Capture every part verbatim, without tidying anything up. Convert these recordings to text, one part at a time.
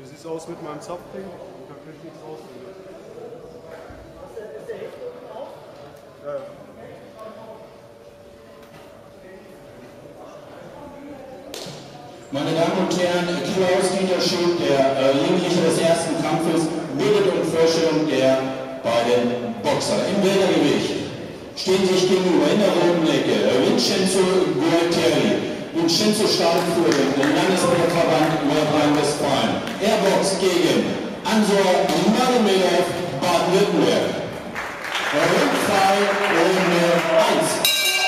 sieht es aus mit meinem Zapfding? Da kann ich nichts rausnehmen. Ja, ja. Meine Damen und Herren, Klaus-Dieter Schuth, der äh, Jugendliche des ersten Kampfes, bildet um Vorstellung der beiden Boxer. Im Weltergewicht stehen sich gegenüber in der roten Ecke Vincenzo Gualtieri. Vincenzo startet für den Landesverband Nordrhein-Westfalen. Er boxt gegen Ansor Magomedov, Baden-Württemberg. Rundfall Runde eins.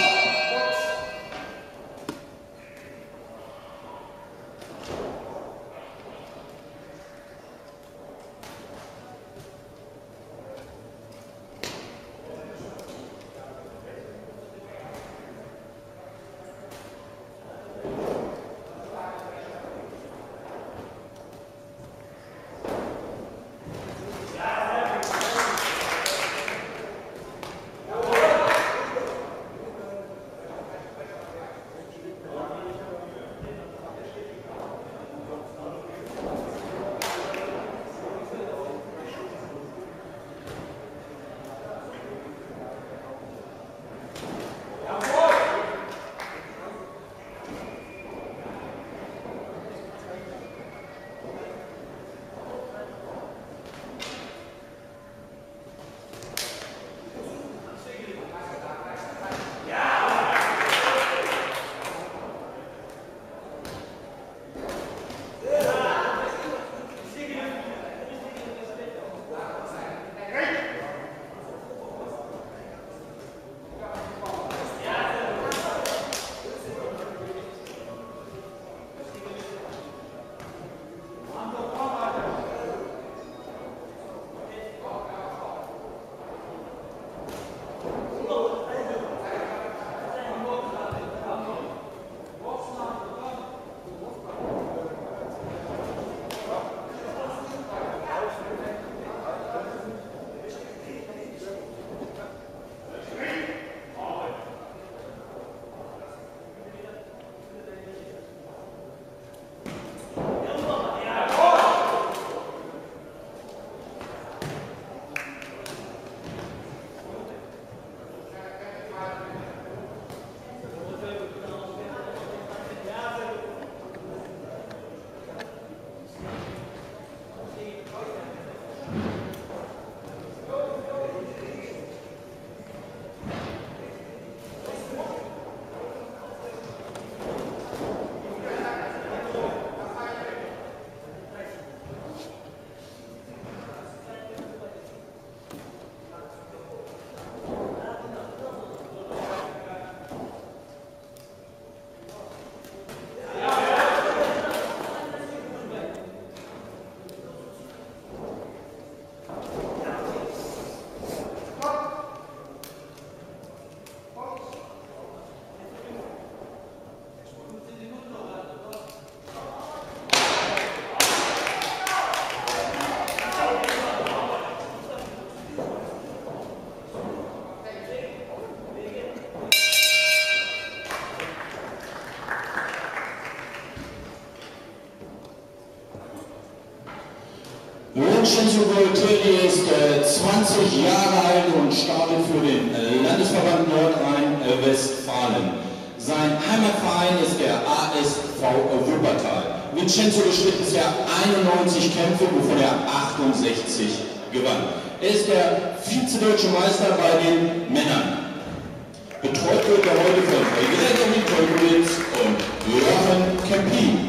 Vincenzo Gualtieri ist äh, zwanzig Jahre alt und startet für den äh, Landesverband Nordrhein-Westfalen. Sein Heimatverein ist der A S V Wuppertal. Vincenzo bestritt bisher einundneunzig Kämpfe, wovon er achtundsechzig gewann. Er ist der Vize-Deutsche Meister bei den Männern. Betreut wird er heute von Gregory Kolkowitz und Jochen Kempin.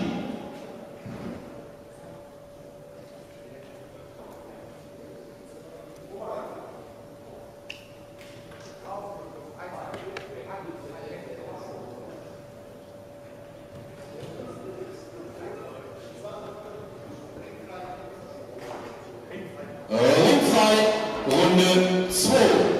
Runde zwei.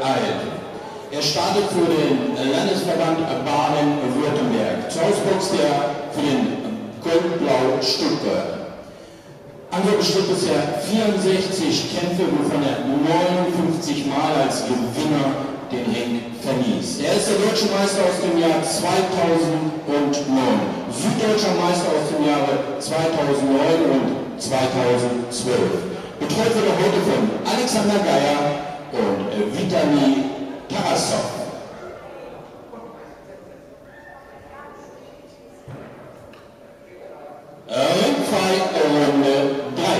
beeilt. Er startet für den Landesverband Baden-Württemberg. Zu Hause boxt er für den Goldblau Stuttgart. Anso bestritt bisher vierundsechzig Kämpfe, wovon er neunundfünfzig Mal als Gewinner den Ring verließ. Er ist der deutsche Meister aus dem Jahr zweitausendneun, süddeutscher Meister aus dem Jahre zweitausendneun und zweitausendzwölf. Betreut wird er heute von Alexander Geier und Vitali Tarasov. Ringfight Runde drei.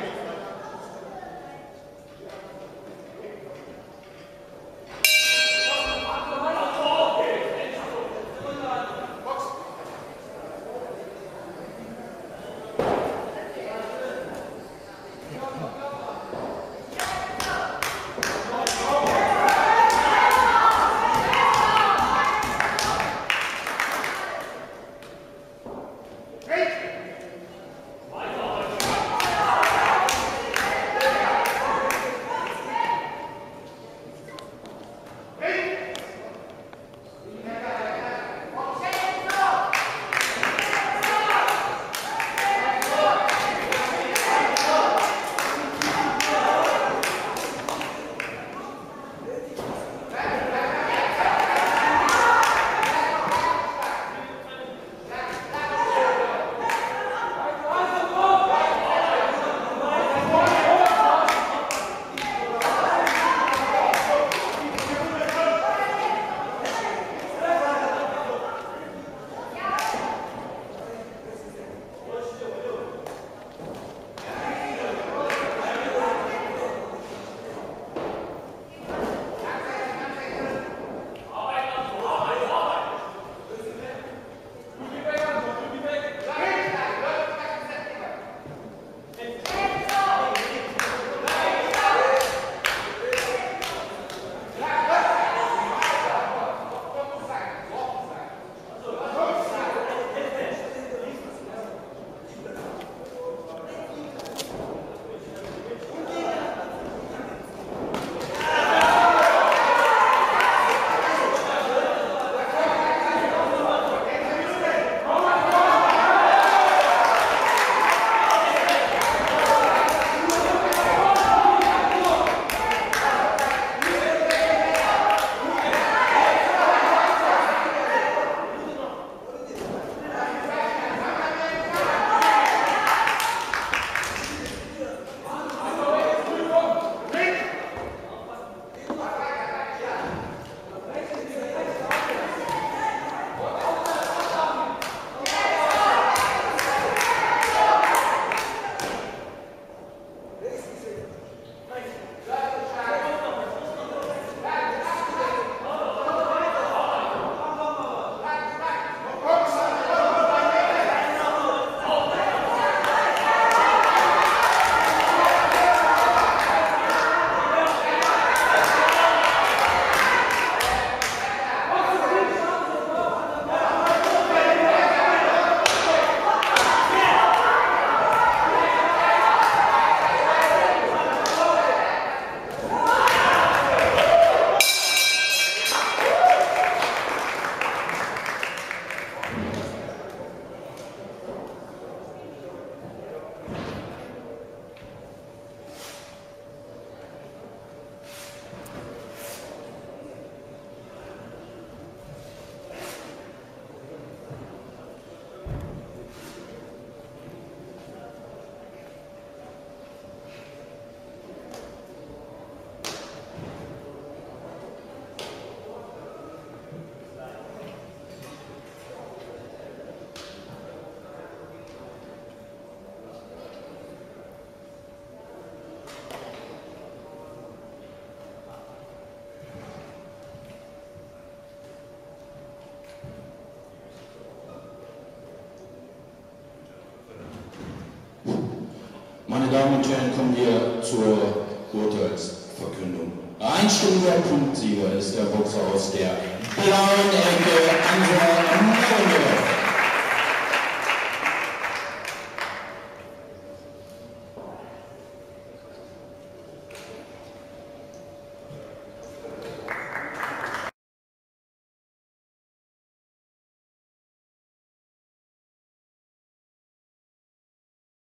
Meine Damen und Herren, kommen wir zur Urteilsverkündung. Ein Stunde Punktsieger ist der Boxer aus der blauen Ecke, Anwar Neuendorf.